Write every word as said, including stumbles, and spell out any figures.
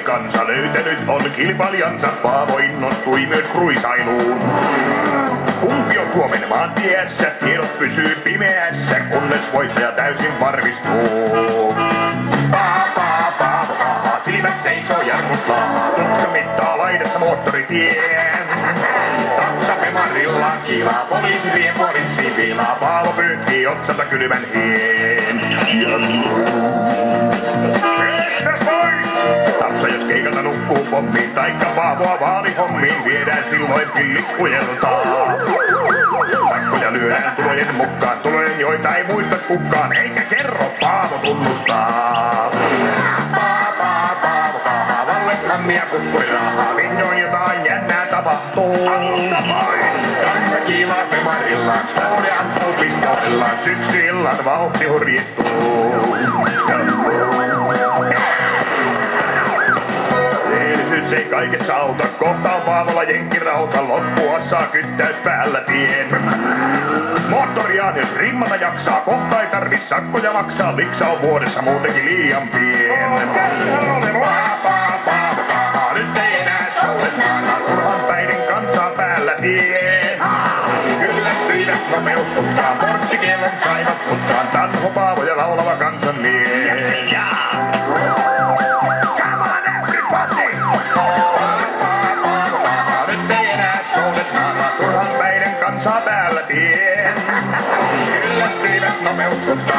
kansa löytänyt on kilpailijansa. Paavo innostui myös kruisailuun. Kumpi on Suomen maantiessä? Tiedot pysyy pimeässä, kunnes voittaja täysin varmistuu. Paapa, paapa, paapa, silmät seisoo jarrut laahaa. Tutka mittaa laidassa moottoritien. Taksapemarilla kiilaa, poliisi vie poliisi viilaa. Paavo pyyhkii otsalta kylmän hien. Kestä pois! Tapsa jos keikalta nukkuu pommiin, taikka Paavoa vaalihommiin, viedään silloin pillikkujeltaa. Sakkoja lyödään tulojen mukaan, tulojen joita ei muista kukaan, eikä kerro Paavo tunnustaa. Paapa, Paavo, Paavo, Vallesmannia kuskurirahaa, vihdoin jotain jännää tapahtuu. Kansa kiilaa pemarillaan, Staude ampuu pistoillaan, syksy illan vauhti hurjistuu. Rehellisyys ei kaikessa auta, kohta on Paavolla jenkkirauta, loppua saa kyttäys päällä tien. Moottoriaan jos rimmata jaksaa, kohta ei tarvi sakkoja maksaa, liksa on vuodessa muutenkin liian pien. Paapa, Paavo, Paavo, nyt ei enää souletkaan, turhan päiden kansaa päällä tien. Kyllästyivät nopeustutkaan, porttikielen saivat putkaan, Tanho, Paavo ja laulava kansanmies. Nyt ei enää souletkaan, turhan päiden kansaa päällä tien. Kyllästyivät nopeustutkaan.